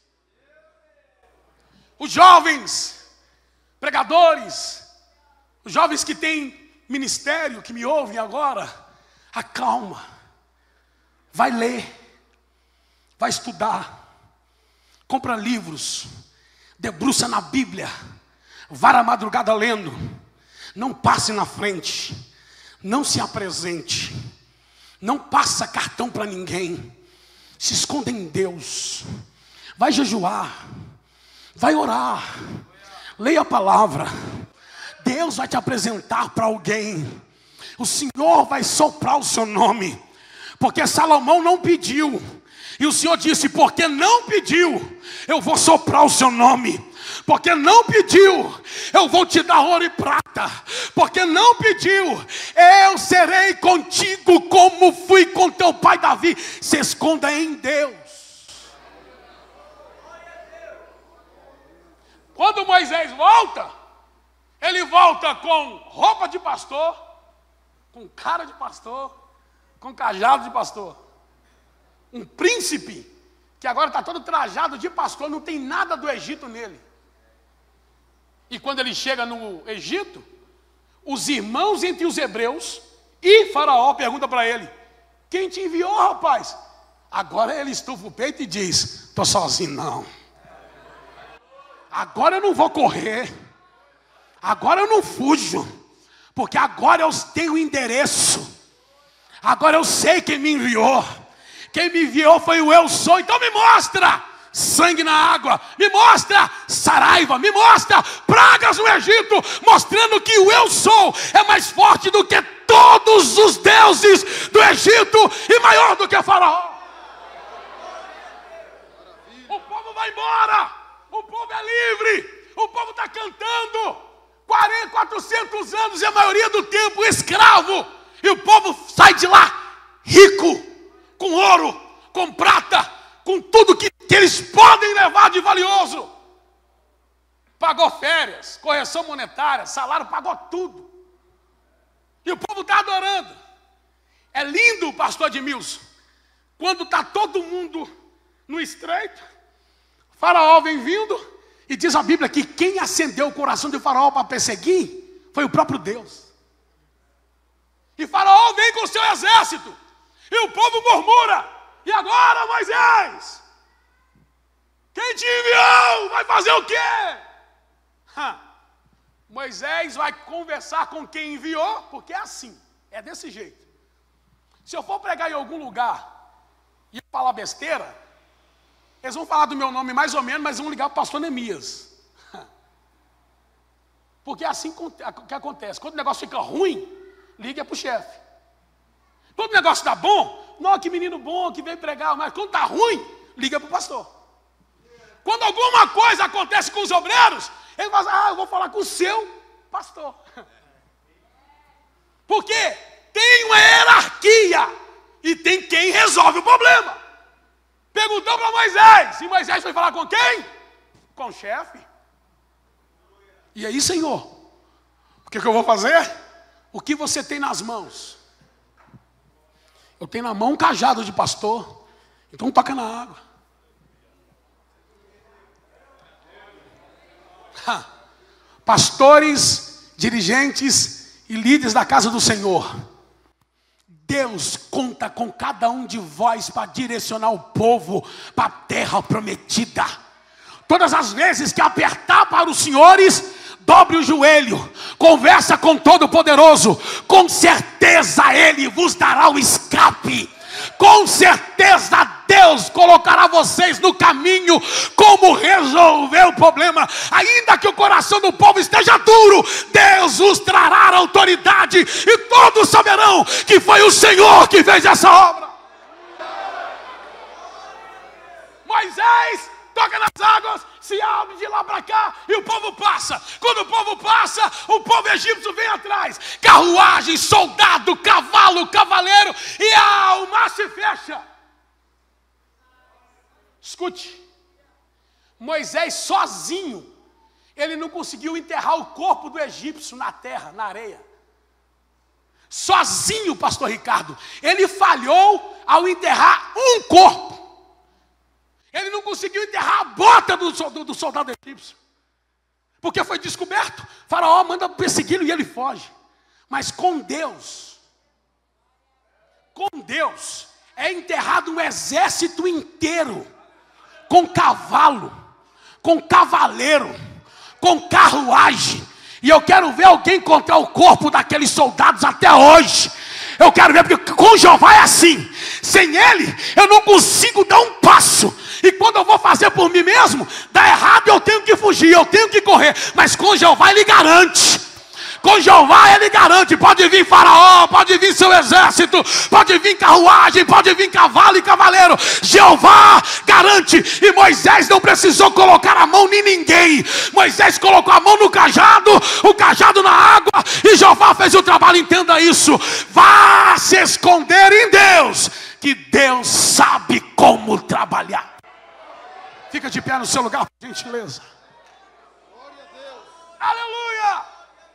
Os jovens pregadores, os jovens que têm ministério, que me ouvem agora, acalma, vai ler, vai estudar, compra livros, debruça na Bíblia, vá à madrugada lendo, não passe na frente, não se apresente. Não passa cartão para ninguém. Se esconda em Deus. Vai jejuar. Vai orar. Leia a palavra. Deus vai te apresentar para alguém. O Senhor vai soprar o seu nome. Porque Salomão não pediu. E o Senhor disse, porque não pediu, eu vou soprar o seu nome. Porque não pediu, eu vou te dar ouro e prata. Porque não pediu, eu serei contigo como fui com teu pai Davi. Se esconda em Deus. Quando Moisés volta, ele volta com roupa de pastor, com cara de pastor, com cajado de pastor. Um príncipe que agora está todo trajado de pastor, não tem nada do Egito nele. E quando ele chega no Egito, os irmãos entre os hebreus e Faraó perguntam para ele, quem te enviou, rapaz? Agora ele estufa o peito e diz, estou sozinho não. Agora eu não vou correr. Agora eu não fujo. Porque agora eu tenho o endereço. Agora eu sei quem me enviou. Quem me enviou foi o eu sou. Então me mostra sangue na água, me mostra saraiva, me mostra pragas no Egito, mostrando que o eu sou é mais forte do que todos os deuses do Egito e maior do que Faraó. O povo vai embora, o povo é livre, o povo está cantando 400 anos e a maioria do tempo escravo, e o povo sai de lá rico, com ouro, com prata, com tudo que eles podem levar de valioso. Pagou férias, correção monetária, salário, pagou tudo. E o povo está adorando. É lindo, pastor Edmilson, quando está todo mundo no estreito, Faraó vem vindo, e diz a Bíblia que quem acendeu o coração de Faraó para perseguir foi o próprio Deus. E Faraó vem com o seu exército, e o povo murmura, e agora, Moisés? Quem te enviou? Vai fazer o quê? Moisés vai conversar com quem enviou, porque é assim, é desse jeito. Se eu for pregar em algum lugar e falar besteira, eles vão falar do meu nome mais ou menos, mas vão ligar para o pastor Neemias. Porque é assim que acontece. Quando o negócio fica ruim, liga para o chefe. Quando o negócio está bom, não, que menino bom que veio pregar, mas quando está ruim, liga para o pastor. Quando alguma coisa acontece com os obreiros, ele fala assim, eu vou falar com o seu pastor. Porque tem uma hierarquia e tem quem resolve o problema. perguntou para Moisés. E Moisés foi falar com quem? Com o chefe. E aí, Senhor, o que eu vou fazer? O que você tem nas mãos? Eu tenho na mão um cajado de pastor. Então toca na água. Pastores, dirigentes e líderes da casa do Senhor, Deus conta com cada um de vós para direcionar o povo para a terra prometida. Todas as vezes que apertar para os senhores, dobre o joelho, conversa com Todo-Poderoso, com certeza Ele vos dará o escape. Com certeza Deus colocará vocês no caminho como resolver o problema. Ainda que o coração do povo esteja duro, Deus os trará a autoridade e todos saberão que foi o Senhor que fez essa obra. Moisés toca nas águas, se abre de lá para cá e o povo passa. Quando o povo passa, o povo egípcio vem atrás. Carruagem, soldado, cavalo, cavaleiro, e o mar se fecha. Escute, Moisés sozinho, ele não conseguiu enterrar o corpo do egípcio na terra, na areia. Sozinho, pastor Ricardo, ele falhou ao enterrar um corpo. Ele não conseguiu enterrar a bota do soldado egípcio. Porque foi descoberto. Faraó manda persegui-lo e ele foge. Mas com Deus é enterrado um exército inteiro. Com cavalo, com cavaleiro, com carruagem. E eu quero ver alguém encontrar o corpo daqueles soldados até hoje. Eu quero ver, porque com Jeová é assim. Sem ele, eu não consigo dar um passo. E quando eu vou fazer por mim mesmo, dá errado, eu tenho que fugir, eu tenho que correr. Mas com Jeová ele garante. Com Jeová ele garante. Pode vir Faraó, pode vir seu exército, pode vir carruagem, pode vir cavalo e cavaleiro. Jeová garante. E Moisés não precisou colocar a mão em ninguém. Moisés colocou a mão no cajado, o cajado na água, e Jeová fez o trabalho. Entenda isso. Vá se esconder em Deus, que Deus sabe como trabalhar. Fica de pé no seu lugar, por gentileza. Glória a Deus. Aleluia!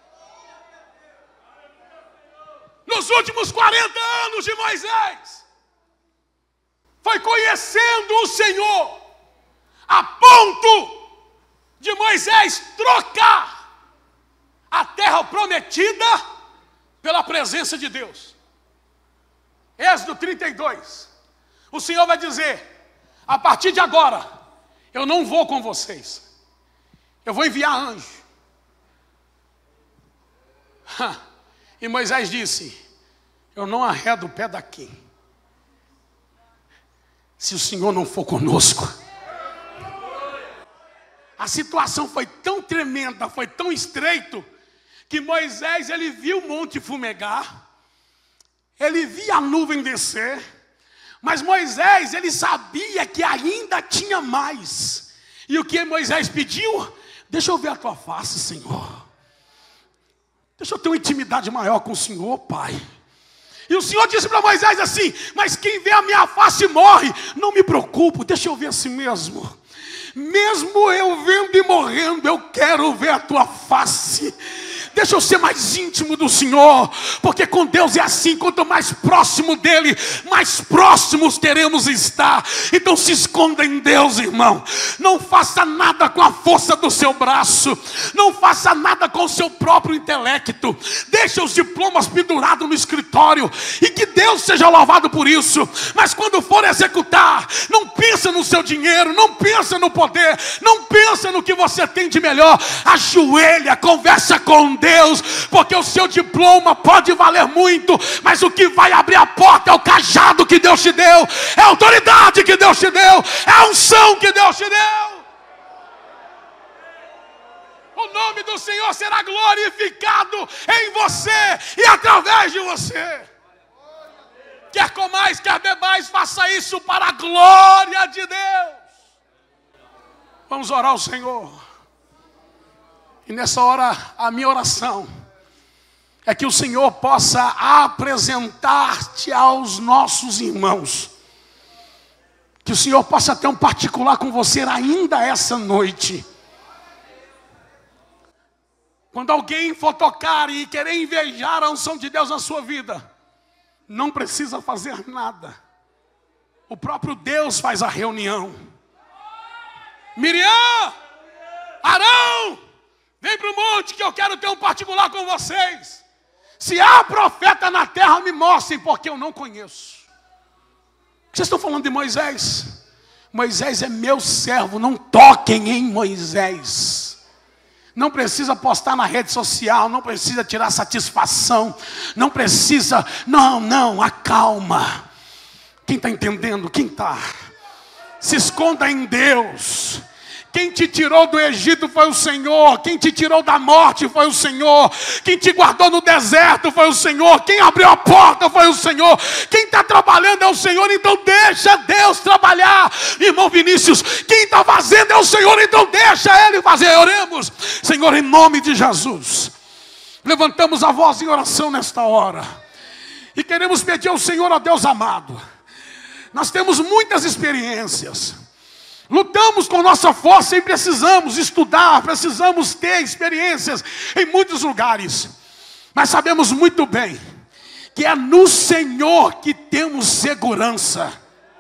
Nos últimos 40 anos de Moisés, foi conhecendo o Senhor, a ponto de Moisés trocar a terra prometida pela presença de Deus. Êxodo 32. O Senhor vai dizer: a partir de agora, eu não vou com vocês. Eu vou enviar anjo. E Moisés disse: eu não arredo o pé daqui, se o Senhor não for conosco. A situação foi tão tremenda, foi tão estreito, que Moisés, ele viu o monte fumegar, ele via a nuvem descer, mas Moisés, ele sabia que ainda tinha mais. E o que Moisés pediu? Deixa eu ver a tua face, Senhor. Deixa eu ter uma intimidade maior com o Senhor, Pai. E o Senhor disse para Moisés assim: mas quem vê a minha face morre. Não me preocupo, deixa eu ver assim mesmo. Mesmo eu vendo e morrendo, eu quero ver a tua face. Deixa eu ser mais íntimo do Senhor, porque com Deus é assim: quanto mais próximo dele, mais próximos teremos estar. Então se esconda em Deus, irmão. Não faça nada com a força do seu braço, não faça nada com o seu próprio intelecto. Deixa os diplomas pendurados no escritório, e que Deus seja louvado por isso. Mas quando for executar, não pensa no seu dinheiro, não pensa no poder, não pensa no que você tem de melhor. Ajoelha, conversa com Deus, porque o seu diploma pode valer muito, mas o que vai abrir a porta é o cajado que Deus te deu, é a autoridade que Deus te deu, é a unção que Deus te deu. O nome do Senhor será glorificado em você e através de você. Quer comais, quer bebais, faça isso para a glória de Deus. Vamos orar ao Senhor. E nessa hora, a minha oração é que o Senhor possa apresentar-te aos nossos irmãos. Que o Senhor possa ter um particular com você ainda essa noite. Quando alguém for tocar e querer invejar a unção de Deus na sua vida, não precisa fazer nada. O próprio Deus faz a reunião. Miriam, Arão, vem para o monte que eu quero ter um particular com vocês. Se há profeta na terra, me mostrem, porque eu não conheço. Vocês estão falando de Moisés? Moisés é meu servo, não toquem em Moisés. Não precisa postar na rede social, não precisa tirar satisfação, não precisa, não, acalma. Quem está entendendo? Quem está? Se esconda em Deus. Quem te tirou do Egito foi o Senhor. Quem te tirou da morte foi o Senhor. Quem te guardou no deserto foi o Senhor. Quem abriu a porta foi o Senhor. Quem está trabalhando é o Senhor. Então deixa Deus trabalhar. Irmão Vinícius, quem está fazendo é o Senhor. Então deixa Ele fazer. Oremos. Senhor, em nome de Jesus, levantamos a voz em oração nesta hora. E queremos pedir ao Senhor, ó Deus amado. Nós temos muitas experiências. Lutamos com nossa força e precisamos estudar, precisamos ter experiências em muitos lugares. Mas sabemos muito bem que é no Senhor que temos segurança.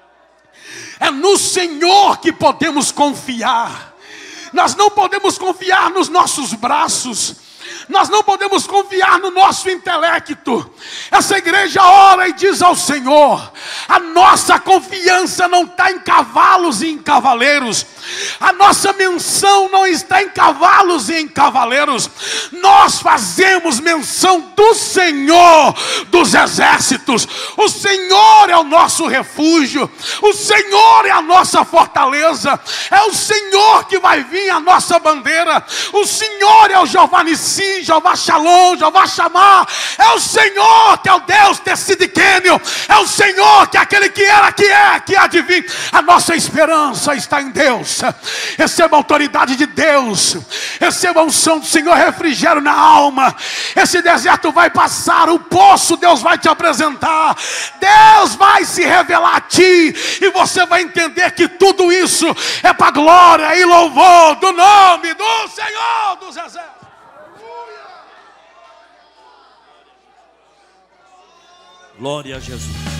É no Senhor que podemos confiar. Nós não podemos confiar nos nossos braços. Nós não podemos confiar no nosso intelecto. Essa igreja ora e diz ao Senhor: a nossa confiança não está em cavalos e em cavaleiros. A nossa menção não está em cavalos e em cavaleiros. Nós fazemos menção do Senhor dos exércitos. O Senhor é o nosso refúgio. O Senhor é a nossa fortaleza. É o Senhor que vai vir a nossa bandeira. O Senhor é o Jeová Nissi, Jeová Shalom, Jeová Shammah. É o Senhor que é o Deus Tessidiquênio. É o Senhor que é aquele que era, que há de vir. A nossa esperança está em Deus. Receba a autoridade de Deus. Receba a unção do Senhor, refrigério na alma. Esse deserto vai passar. O poço Deus vai te apresentar. Deus vai se revelar a ti. E você vai entender que tudo isso é para a glória e louvor do nome do Senhor dos exércitos. Glória a Jesus.